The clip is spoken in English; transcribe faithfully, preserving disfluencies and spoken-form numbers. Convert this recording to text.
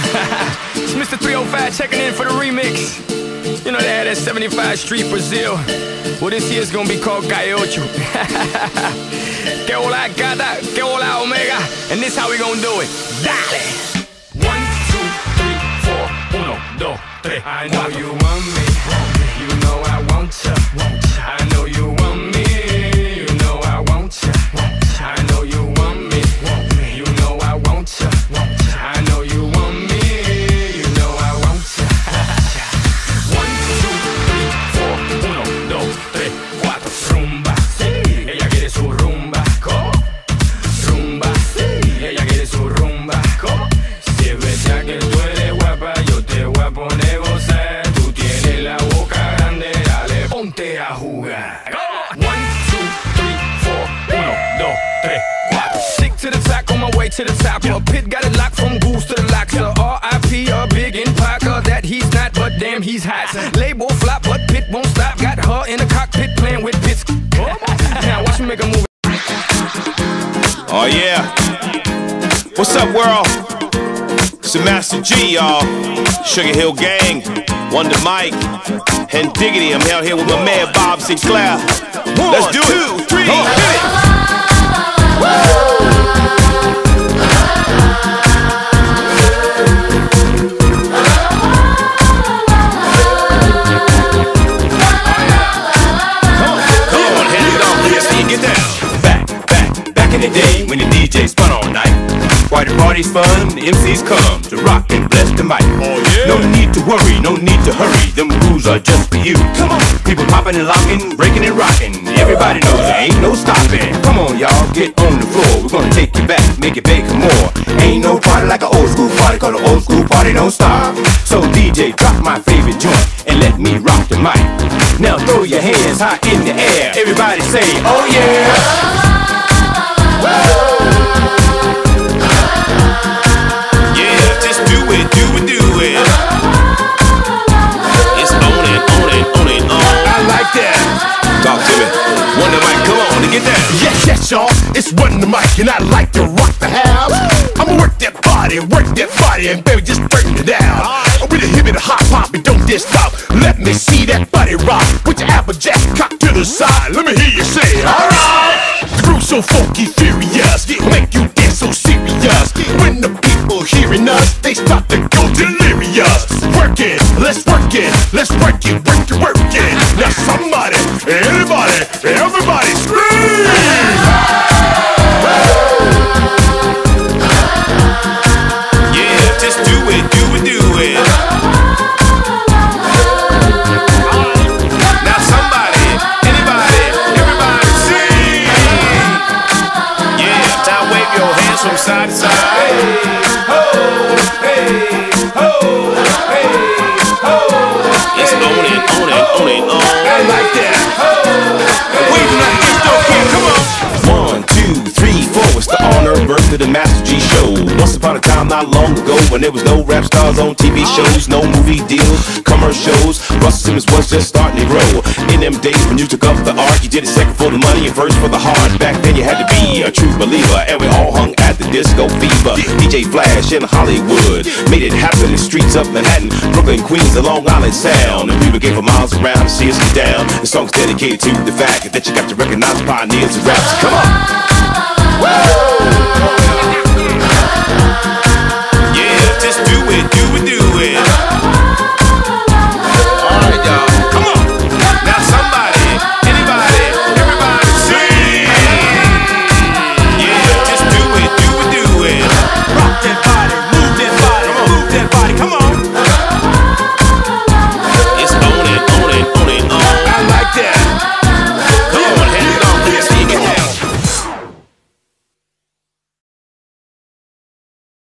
It's Mister three oh five checking in for the remix. You know they had that seventy-five Street Brazil. Well, this year's gonna be called Calle Ocho. Que hola gata, que hola omega. And this how we gonna do it. Dale! One, two, three, four, uno, dos, tres. I know you want me, you know I want ya. I know you want me, you know I want ya. I know you want me, you know I want ya. I know you want me, you know I want ya. One, two, three, four, uno, dos, tres, cuatro. Rumba, sí, ella quiere su rumba. ¿Cómo? Rumba, sí, ella quiere su rumba. ¿Cómo? Si es verdad que tú eres guapa, yo te voy a poner gozar. Tú tienes la boca grande, dale, ponte a jugar. One, two, three, four, uno, dos, tres, cuatro. Stick to the top, on my way to the top. A pit got it locked from Goose to the Loxer. R I P a big in Parker, that he's not, but damn he's hot. Label flop, but Pit won't stop. Got her in the cockpit playing with Pits. Now watch me make a move. Oh yeah. What's up, world? It's the Master G, y'all. Sugar Hill Gang, Wonder Mike, and Diggity. I'm out here with my man Bob Sinclair. One, Let's do it. Two, three, hit it. In the day when the D J spun all night, why the party's fun, the M Cs come to rock and bless the mic. Oh, yeah. No need to worry, no need to hurry, them rules are just for you. Come on, people popping and locking, breaking and rocking. Everybody knows there ain't no stopping. Come on, y'all, get on the floor. We're gonna take you back, make it big and more. Ain't no party like an old school party, cause an old school party don't stop. So D J, drop my favorite joint and let me rock the mic. Now throw your hands high in the air. Everybody say, oh yeah. Yeah, just do it, do it, do it. It's on it, on it, on it, on. I like that. Talk to me. Wonder Mike, come on and get down. Yes, yes, y'all. It's Wonder Mike, and I like to rock the house. I'ma work that body, work that body, and baby, just burn it down. With a hip and a hop hop, and don't just stop. Let me see that body rock. Put your applejack cock to the side. Let me hear you say, alright. The groove's so funky, furious, make you dance so serious. When the people hearing us, they start to go delirious. Work it, let's work it, let's work it, work it, work it. Now somebody, anybody, everybody scream! Yeah, just do it, do it, do it. Now somebody, anybody, everybody sing! Yeah, now wave your hands from side to side. Hey, ho, hey, ho, hey, ho. It's on it, on it, on it, on. I like that. Wave like this, don't care, come on. One, two, three, four. It's the honor birth of the Master G show. Once upon a time, not long ago, when there was no rap stars on T V shows, no movie deals, commercials. Russell Simmons was just starting to grow. In them days when you took up the art, you did it second for the money and first for the heart. Back then you had to be a true believer, and we all hung at the Disco Fever. D J Flash in Hollywood made it happen in the streets of Manhattan, Brooklyn, Queens, and Long Island Sound. And people came for miles around to see us get down. The song's dedicated to the fact that you got to recognize pioneers and raps. Come on! Woo!